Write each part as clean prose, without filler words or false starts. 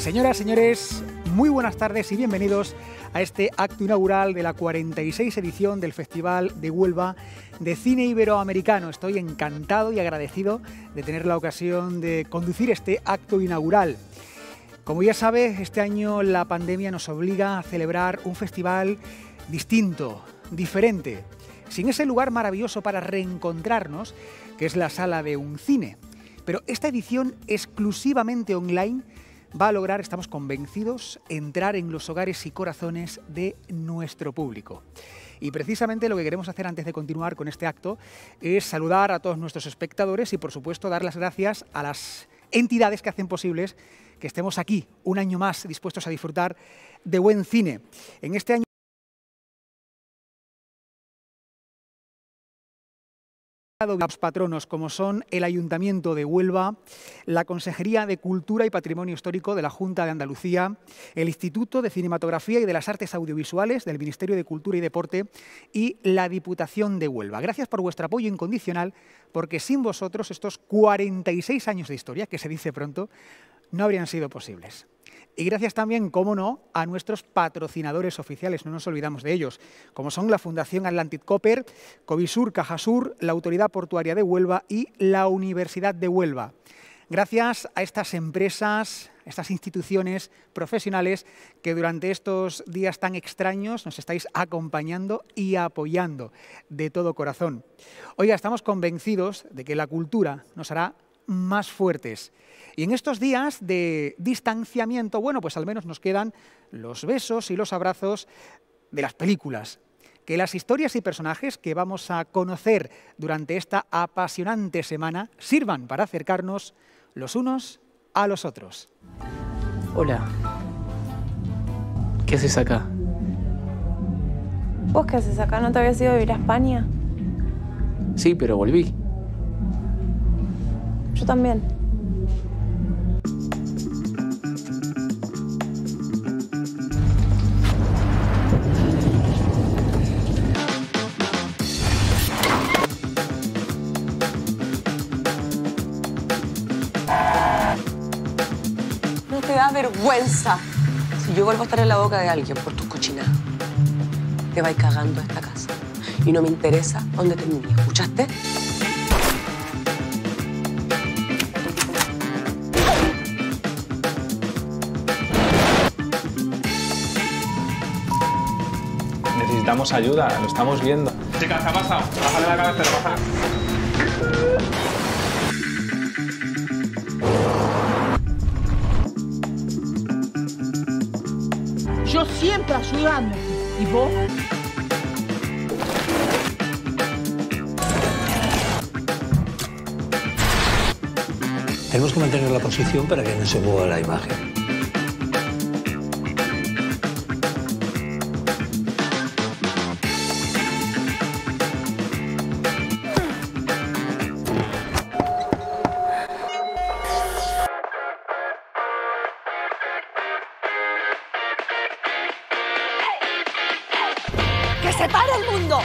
Señoras, señores, muy buenas tardes y bienvenidos a este acto inaugural de la 46 edición del Festival de Huelva de Cine Iberoamericano. Estoy encantado y agradecido de tener la ocasión de conducir este acto inaugural. Como ya sabe, este año la pandemia nos obliga a celebrar un festival distinto, diferente, sin ese lugar maravilloso para reencontrarnos, que es la sala de un cine. Pero esta edición exclusivamente online va a lograr, estamos convencidos, entrar en los hogares y corazones de nuestro público. Y precisamente lo que queremos hacer antes de continuar con este acto es saludar a todos nuestros espectadores y, por supuesto, dar las gracias a las entidades que hacen posibles que estemos aquí un año más dispuestos a disfrutar de buen cine. En este año los patronos como son el Ayuntamiento de Huelva, la Consejería de Cultura y Patrimonio Histórico de la Junta de Andalucía, el Instituto de Cinematografía y de las Artes Audiovisuales del Ministerio de Cultura y Deporte y la Diputación de Huelva. Gracias por vuestro apoyo incondicional, porque sin vosotros estos 46 años de historia, que se dice pronto, no habrían sido posibles. Y gracias también, cómo no, a nuestros patrocinadores oficiales, no nos olvidamos de ellos, como son la Fundación Atlantic Copper, Covisur, Cajasur, la Autoridad Portuaria de Huelva y la Universidad de Huelva. Gracias a estas empresas, estas instituciones profesionales que durante estos días tan extraños nos estáis acompañando y apoyando de todo corazón. Oiga, estamos convencidos de que la cultura nos hará más fuertes. Y en estos días de distanciamiento, bueno, pues al menos nos quedan los besos y los abrazos de las películas. Que las historias y personajes que vamos a conocer durante esta apasionante semana sirvan para acercarnos los unos a los otros. Hola. ¿Qué haces acá? ¿Vos qué haces acá? ¿No te habías ido a vivir a España? Sí, pero volví. Yo también. No te da vergüenza. Si yo vuelvo a estar en la boca de alguien por tus cochinadas, te vais cagando a esta casa. Y no me interesa dónde termine. ¿Escuchaste? Necesitamos ayuda, lo estamos viendo. Chicas, ¿qué ha pasado? Bájale la cabecera, bájale. Yo siempre ayudando. ¿Y vos? Tenemos que mantener la posición para que no se mueva la imagen. ¡Que se pare el mundo!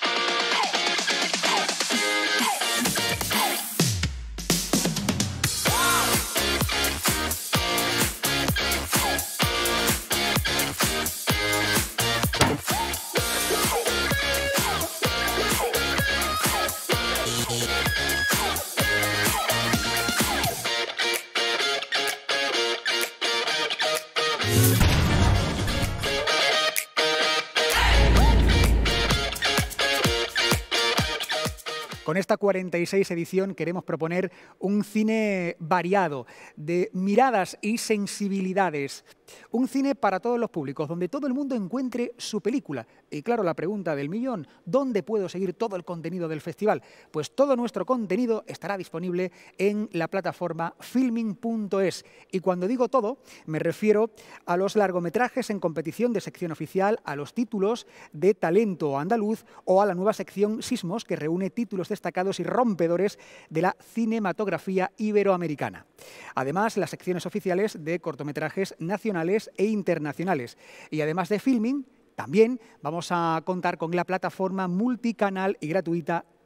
Con esta 46 edición queremos proponer un cine variado, de miradas y sensibilidades. Un cine para todos los públicos, donde todo el mundo encuentre su película. Y claro, la pregunta del millón, ¿dónde puedo seguir todo el contenido del festival? Pues todo nuestro contenido estará disponible en la plataforma filming.es. Y cuando digo todo, me refiero a los largometrajes en competición de sección oficial, a los títulos de talento andaluz o a la nueva sección Sismos, que reúne títulos destacados y rompedores de la cinematografía iberoamericana. Además, las secciones oficiales de cortometrajes nacionales e internacionales. Y además de Filming, también vamos a contar con la plataforma multicanal y gratuita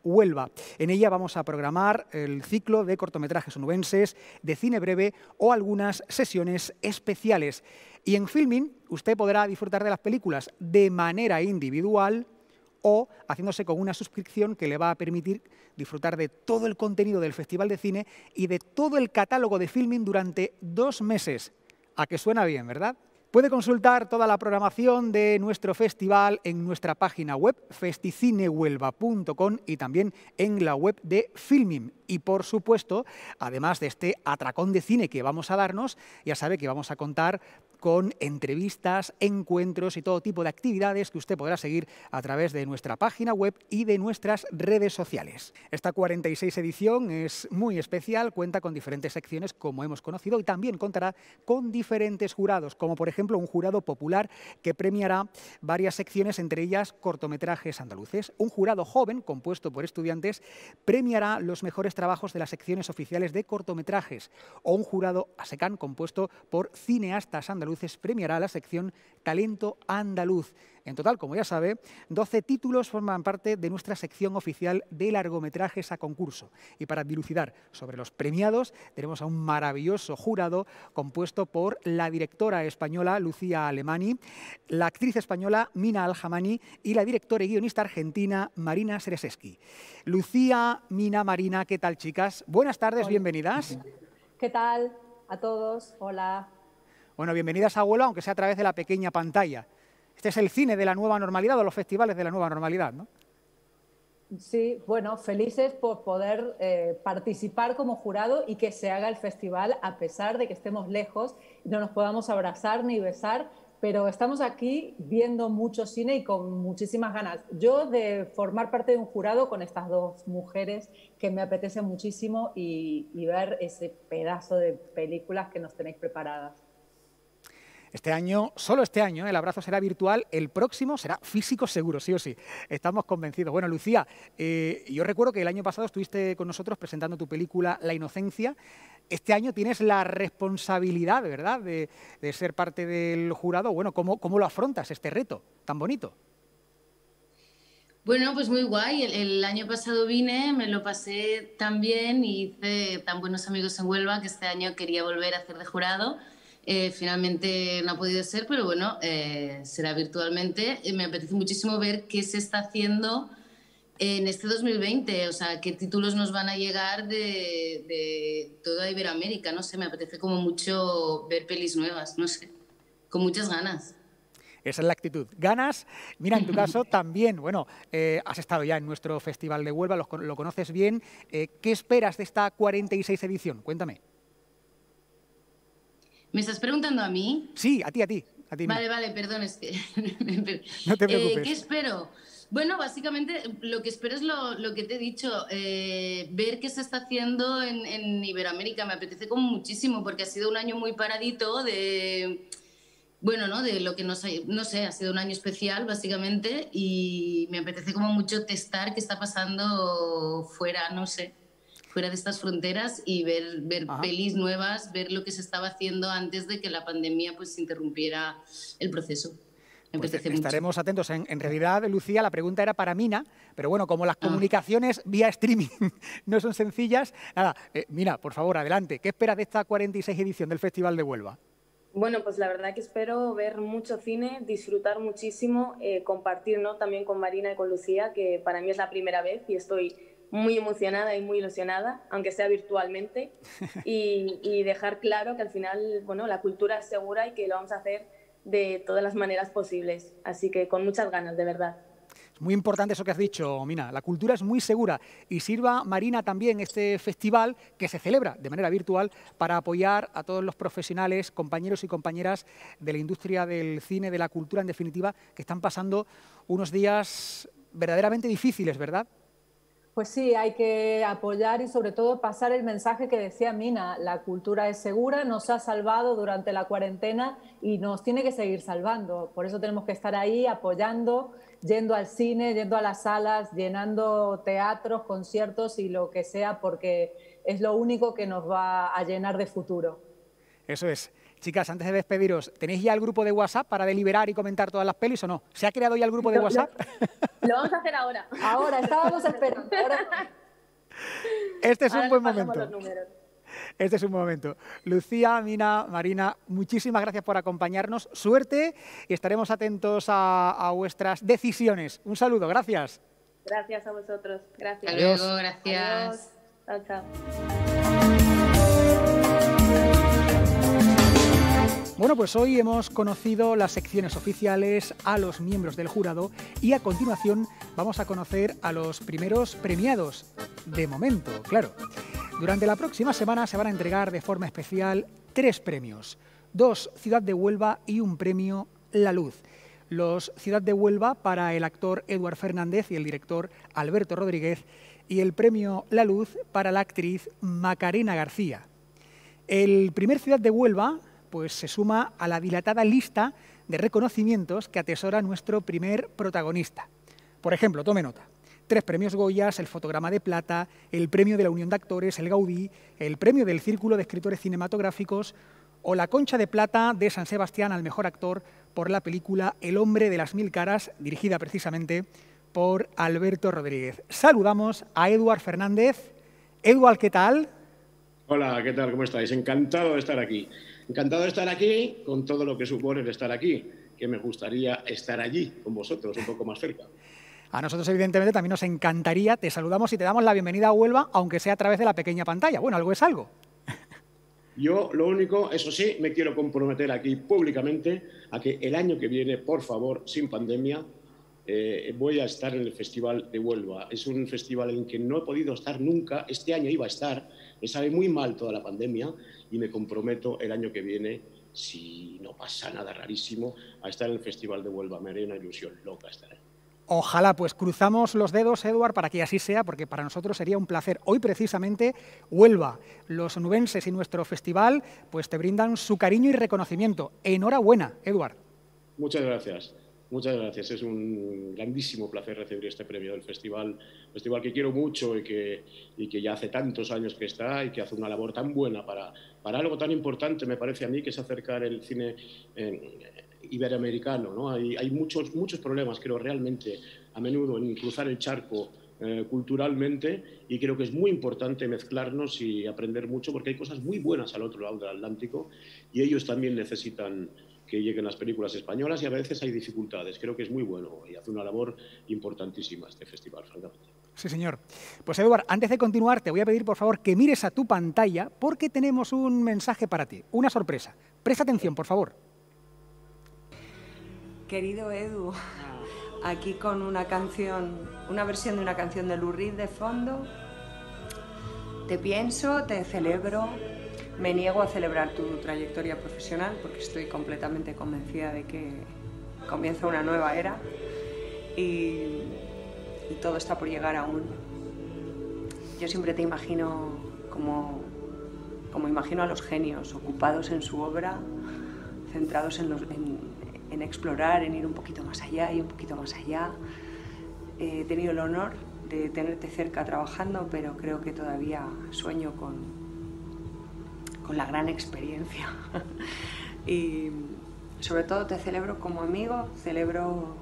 Huelva. En ella vamos a programar el ciclo de cortometrajes onubenses, de cine breve o algunas sesiones especiales. Y en Filmin usted podrá disfrutar de las películas de manera individual o haciéndose con una suscripción que le va a permitir disfrutar de todo el contenido del Festival de Cine y de todo el catálogo de Filmin durante 2 meses. ¿A que suena bien, verdad? Puede consultar toda la programación de nuestro festival en nuestra página web festicinehuelva.com y también en la web de Filmin. Y por supuesto, además de este atracón de cine que vamos a darnos, ya sabe que vamos a contar con entrevistas, encuentros y todo tipo de actividades que usted podrá seguir a través de nuestra página web y de nuestras redes sociales. Esta 46 edición es muy especial, cuenta con diferentes secciones como hemos conocido y también contará con diferentes jurados, como por ejemplo un jurado popular que premiará varias secciones, entre ellas cortometrajes andaluces. Un jurado joven, compuesto por estudiantes, premiará los mejores trabajos de las secciones oficiales de cortometrajes, o un jurado ASECAN compuesto por cineastas andaluces premiará la sección Talento Andaluz. En total, como ya sabe, 12 títulos forman parte de nuestra sección oficial de largometrajes a concurso. Y para dilucidar sobre los premiados, tenemos a un maravilloso jurado compuesto por la directora española Lucía Alemany, la actriz española Mina Al-Hamani y la directora y guionista argentina Marina Sereseski. Lucía, Mina, Marina, ¿qué tal, chicas? Buenas tardes, bienvenidas. ¿Qué tal a todos? Hola. Bueno, bienvenidas a Huelva, aunque sea a través de la pequeña pantalla. Este es el cine de la nueva normalidad o los festivales de la nueva normalidad, ¿no? Sí, bueno, felices por poder participar como jurado y que se haga el festival a pesar de que estemos lejos y no nos podamos abrazar ni besar, pero estamos aquí viendo mucho cine y con muchísimas ganas. Yo de formar parte de un jurado con estas 2 mujeres que me apetece muchísimo y ver ese pedazo de películas que nos tenéis preparadas. Este año, solo este año, el abrazo será virtual, el próximo será físico seguro, sí o sí. Estamos convencidos. Bueno, Lucía, yo recuerdo que el año pasado estuviste con nosotros presentando tu película La Inocencia. Este año tienes la responsabilidad, ¿verdad?, de ser parte del jurado. Bueno, ¿cómo lo afrontas, este reto tan bonito? Bueno, pues muy guay. El año pasado vine, me lo pasé tan bien y hice tan buenos amigos en Huelva que este año quería volver a hacer de jurado. Finalmente no ha podido ser, pero bueno, será virtualmente. Me apetece muchísimo ver qué se está haciendo en este 2020, o sea, qué títulos nos van a llegar de toda Iberoamérica, no sé, me apetece como mucho ver pelis nuevas, no sé, con muchas ganas. Esa es la actitud. Ganas. Mira, en tu caso también, bueno, has estado ya en nuestro Festival de Huelva, lo conoces bien. ¿Qué esperas de esta 46 edición? Cuéntame. ¿Me estás preguntando a mí? Sí, a ti. Vale, perdón, es que... No te preocupes. ¿Qué espero? Bueno, básicamente lo que espero es lo que te he dicho, ver qué se está haciendo en Iberoamérica. Me apetece como muchísimo porque ha sido un año muy paradito de... Bueno, ¿no? De lo que no sé, ha sido un año especial, básicamente, y me apetece como mucho testar qué está pasando fuera, no sé, fuera de estas fronteras y ver pelis nuevas, ver lo que se estaba haciendo antes de que la pandemia pues interrumpiera el proceso. Pues estaremos atentos. En realidad, Lucía, la pregunta era para Mina, pero bueno, como las comunicaciones vía streaming no son sencillas, nada, Mina, por favor, adelante. ¿Qué esperas de esta 46 edición del Festival de Huelva? Bueno, pues la verdad que espero ver mucho cine, disfrutar muchísimo, compartir, ¿no?, también con Marina y con Lucía, que para mí es la primera vez y estoy muy emocionada y muy ilusionada, aunque sea virtualmente, y dejar claro que al final, bueno, la cultura es segura y que lo vamos a hacer de todas las maneras posibles. Así que con muchas ganas, de verdad. Es muy importante eso que has dicho, Mina. La cultura es muy segura y sirva, Marina, también este festival que se celebra de manera virtual para apoyar a todos los profesionales, compañeros y compañeras de la industria del cine, de la cultura, en definitiva, que están pasando unos días verdaderamente difíciles, ¿verdad? Pues sí, hay que apoyar y sobre todo pasar el mensaje que decía Mina. La cultura es segura, nos ha salvado durante la cuarentena y nos tiene que seguir salvando. Por eso tenemos que estar ahí apoyando, yendo al cine, yendo a las salas, llenando teatros, conciertos y lo que sea, porque es lo único que nos va a llenar de futuro. Eso es. Chicas, antes de despediros, ¿tenéis ya el grupo de WhatsApp para deliberar y comentar todas las pelis o no? ¿Se ha creado ya el grupo de WhatsApp? Lo vamos a hacer ahora. Ahora, estábamos esperando. Este es un Ahora buen nos pasamos momento. los números. Este es un momento. Lucía, Mina, Marina, muchísimas gracias por acompañarnos. Suerte y estaremos atentos a vuestras decisiones. Un saludo, gracias. Gracias a vosotros. Gracias. Hasta luego, gracias. Adiós. Chao, chao. Bueno, pues hoy hemos conocido las secciones oficiales, a los miembros del jurado y a continuación vamos a conocer a los primeros premiados. De momento, claro. Durante la próxima semana se van a entregar de forma especial 3 premios. 2 Ciudad de Huelva y un premio La Luz. Los Ciudad de Huelva para el actor Eduard Fernández y el director Alberto Rodríguez y el premio La Luz para la actriz Macarena García. El primer Ciudad de Huelva pues se suma a la dilatada lista de reconocimientos que atesora nuestro primer protagonista. Por ejemplo, tome nota. 3 premios Goyas, el Fotograma de Plata, el premio de la Unión de Actores, el Gaudí, el premio del Círculo de Escritores Cinematográficos o la Concha de Plata de San Sebastián al mejor actor por la película El hombre de las 1000 caras, dirigida precisamente por Alberto Rodríguez. Saludamos a Eduard Fernández. Eduard, ¿qué tal? Hola, ¿qué tal? ¿Cómo estáis? Encantado de estar aquí. Encantado de estar aquí con todo lo que supone el estar aquí, que me gustaría estar allí con vosotros, un poco más cerca. A nosotros, evidentemente, también nos encantaría. Te saludamos y te damos la bienvenida a Huelva, aunque sea a través de la pequeña pantalla. Bueno, algo es algo. Yo, lo único, eso sí, me quiero comprometer aquí públicamente a que el año que viene, por favor, sin pandemia, voy a estar en el Festival de Huelva. Es un festival en que no he podido estar nunca. Este año iba a estar. Me sabe muy mal toda la pandemia y me comprometo el año que viene, si no pasa nada rarísimo, a estar en el Festival de Huelva. Me haría una ilusión loca estar ahí. Ojalá, pues cruzamos los dedos, Eduard, para que así sea, porque para nosotros sería un placer. Hoy, precisamente, Huelva, los onubenses y nuestro festival, pues te brindan su cariño y reconocimiento. Enhorabuena, Eduard. Muchas gracias. Muchas gracias. Es un grandísimo placer recibir este premio del festival que quiero mucho y que ya hace tantos años que está y que hace una labor tan buena para algo tan importante, me parece a mí, que es acercar el cine iberoamericano, ¿no? Hay muchos problemas, creo, realmente, a menudo, en cruzar el charco culturalmente, y creo que es muy importante mezclarnos y aprender mucho, porque hay cosas muy buenas al otro lado del Atlántico y ellos también necesitan que lleguen las películas españolas y a veces hay dificultades. Creo que es muy bueno y hace una labor importantísima este festival, francamente. Sí, señor. Pues, Eduard, antes de continuar, te voy a pedir, por favor, que mires a tu pantalla porque tenemos un mensaje para ti, una sorpresa. Presta atención, por favor. Querido Edu, aquí con una canción, una versión de una canción de Lou Reed de fondo. Te pienso, te celebro. Me niego a celebrar tu trayectoria profesional porque estoy completamente convencida de que comienza una nueva era y todo está por llegar aún. Yo siempre te imagino como imagino a los genios, ocupados en su obra, centrados en explorar, en ir un poquito más allá y un poquito más allá. He tenido el honor de tenerte cerca trabajando, pero creo que todavía sueño con la gran experiencia. Y sobre todo te celebro como amigo, celebro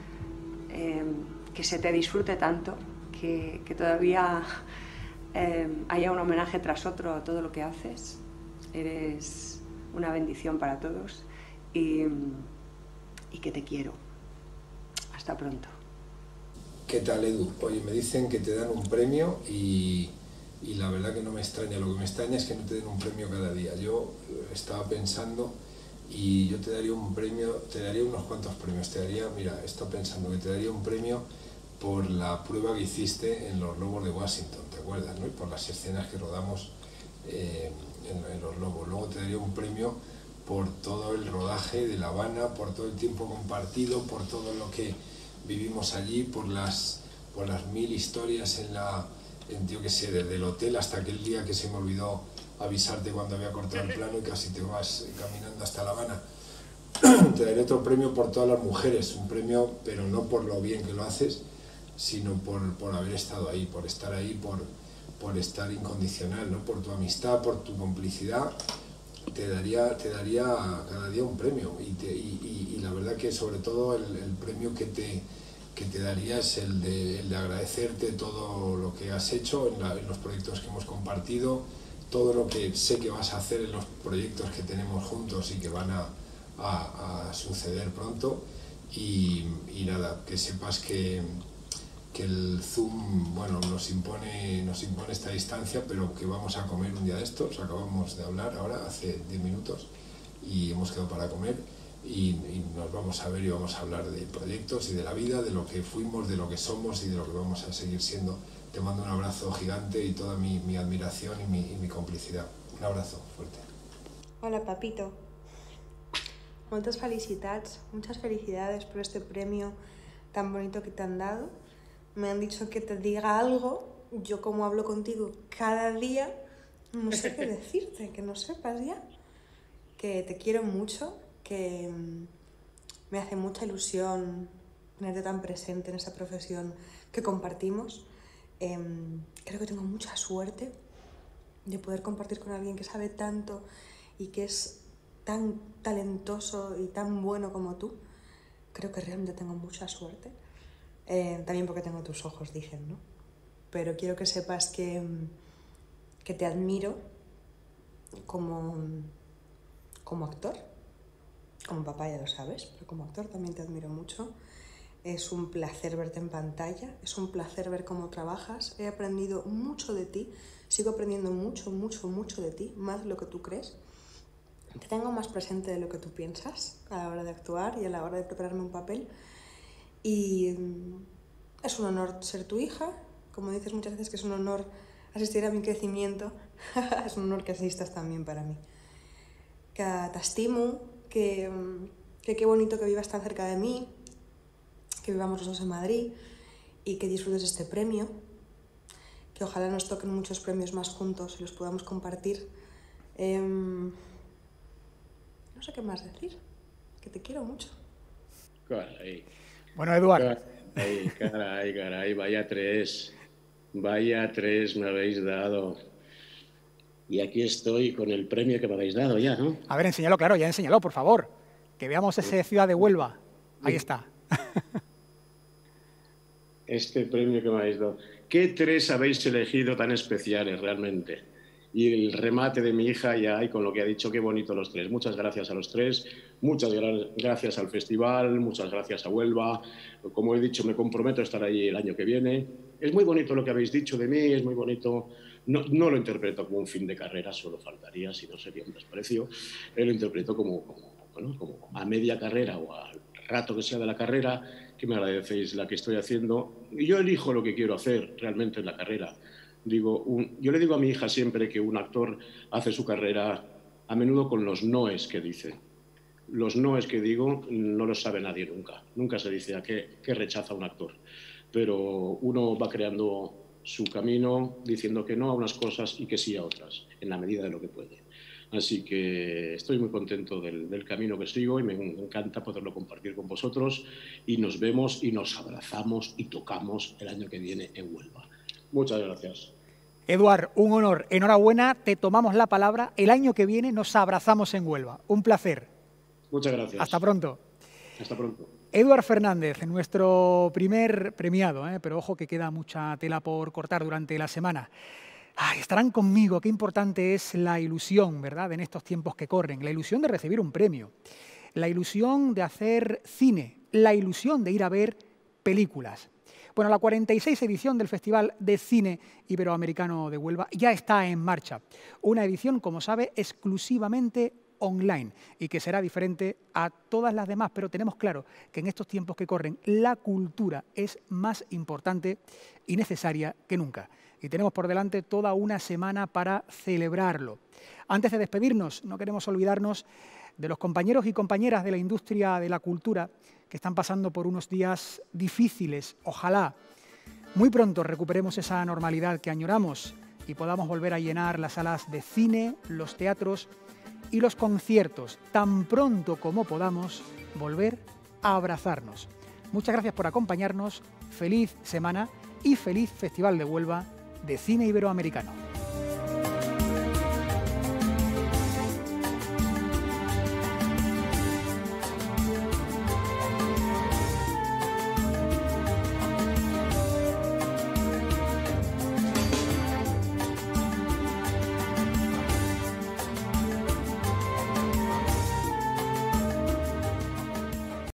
que se te disfrute tanto, que todavía haya un homenaje tras otro a todo lo que haces. Eres una bendición para todos y que te quiero. Hasta pronto. ¿Qué tal, Edu? Oye, me dicen que te dan un premio y la verdad que no me extraña. Lo que me extraña es que no te den un premio cada día. Yo estaba pensando y yo te daría un premio, te daría unos cuantos premios. Te daría, mira, he estado pensando que te daría un premio por la prueba que hiciste en Los Lobos de Washington, ¿te acuerdas, no? Y por las escenas que rodamos en Los Lobos. Luego te daría un premio por todo el rodaje de La Habana, por todo el tiempo compartido, por todo lo que vivimos allí, por las 1000 historias yo qué sé, desde el hotel hasta aquel día que se me olvidó avisarte cuando había cortado el plano y casi te vas caminando hasta La Habana. Te daré otro premio por todas las mujeres, un premio, pero no por lo bien que lo haces, sino por haber estado ahí, por estar ahí, por estar incondicional, ¿no? Por tu amistad, por tu complicidad. Te daría cada día un premio y la verdad que sobre todo el premio que que te daría es el de agradecerte todo lo que has hecho en los proyectos que hemos compartido, todo lo que sé que vas a hacer en los proyectos que tenemos juntos y que van a suceder pronto. Y nada, que sepas que el Zoom, bueno, nos impone esta distancia, pero que vamos a comer un día de estos. Acabamos de hablar ahora, hace 10 minutos, y hemos quedado para comer. Y nos vamos a ver y vamos a hablar de proyectos y de la vida, de lo que fuimos, de lo que somos y de lo que vamos a seguir siendo. Te mando un abrazo gigante y toda mi admiración y mi complicidad. Un abrazo fuerte. Hola, papito. Muchas felicidades por este premio tan bonito que te han dado. Me han dicho que te diga algo. Yo, como hablo contigo cada día, no sé qué decirte, que no sepas ya. Que te quiero mucho, que me hace mucha ilusión tenerte tan presente en esta profesión que compartimos. Creo que tengo mucha suerte de poder compartir con alguien que sabe tanto y que es tan talentoso y tan bueno como tú. Creo que realmente tengo mucha suerte. También porque tengo tus ojos, dicen, ¿no? Pero quiero que sepas que te admiro como actor. Como papá ya lo sabes, pero como actor también te admiro mucho. Es un placer verte en pantalla, es un placer ver cómo trabajas. He aprendido mucho de ti, sigo aprendiendo mucho de ti, más de lo que tú crees. Te tengo más presente de lo que tú piensas a la hora de actuar y a la hora de prepararme un papel. Y es un honor ser tu hija, como dices muchas veces que es un honor asistir a mi crecimiento, es un honor que asistas también para mí. Que t'estimo, que qué bonito que vivas tan cerca de mí, que vivamos los dos en Madrid y que disfrutes este premio, que ojalá nos toquen muchos premios más juntos y los podamos compartir. No sé qué más decir, que te quiero mucho. Caray. Bueno, Eduard. Caray, vaya tres me habéis dado. Y aquí estoy con el premio que me habéis dado ya, ¿no? A ver, enséñalo, claro, ya enséñalo, por favor. Que veamos ese Ciudad de Huelva. Ahí está. Este premio que me habéis dado. ¿Qué tres habéis elegido tan especiales realmente? Y el remate de mi hija ya, y con lo que ha dicho, qué bonito los tres. Muchas gracias a los tres, muchas gracias al festival, muchas gracias a Huelva. Como he dicho, me comprometo a estar allí el año que viene. Es muy bonito lo que habéis dicho de mí, es muy bonito. No lo interpreto como un fin de carrera, solo faltaría, si no sería un desprecio. Lo interpreto como a media carrera o al rato que sea de la carrera, que me agradecéis la que estoy haciendo. Y yo elijo lo que quiero hacer realmente en la carrera. Yo le digo a mi hija siempre que un actor hace su carrera a menudo con los noes que dice. Los noes que digo no los sabe nadie nunca. Nunca se dice a qué rechaza un actor. Pero uno va creando su camino diciendo que no a unas cosas y que sí a otras, en la medida de lo que puede. Así que estoy muy contento del camino que sigo y me encanta poderlo compartir con vosotros. Y nos vemos y nos abrazamos y tocamos el año que viene en Huelva. Muchas gracias. Eduard, un honor. Enhorabuena, te tomamos la palabra. El año que viene nos abrazamos en Huelva. Un placer. Muchas gracias. Hasta pronto. Hasta pronto. Eduard Fernández, nuestro primer premiado, pero ojo que queda mucha tela por cortar durante la semana. Estarán conmigo, qué importante es la ilusión, ¿verdad?, en estos tiempos que corren. La ilusión de recibir un premio, la ilusión de hacer cine, la ilusión de ir a ver películas. Bueno, la 46 edición del Festival de Cine Iberoamericano de Huelva ya está en marcha. Una edición, como sabe, exclusivamente online y que será diferente a todas las demás, pero tenemos claro que en estos tiempos que corren la cultura es más importante y necesaria que nunca. Y tenemos por delante toda una semana para celebrarlo. Antes de despedirnos, no queremos olvidarnos de los compañeros y compañeras de la industria de la cultura que están pasando por unos días difíciles. Ojalá muy pronto recuperemos esa normalidad que añoramos y podamos volver a llenar las salas de cine, los teatros y los conciertos, tan pronto como podamos volver a abrazarnos. Muchas gracias por acompañarnos, feliz semana y feliz Festival de Huelva de Cine Iberoamericano.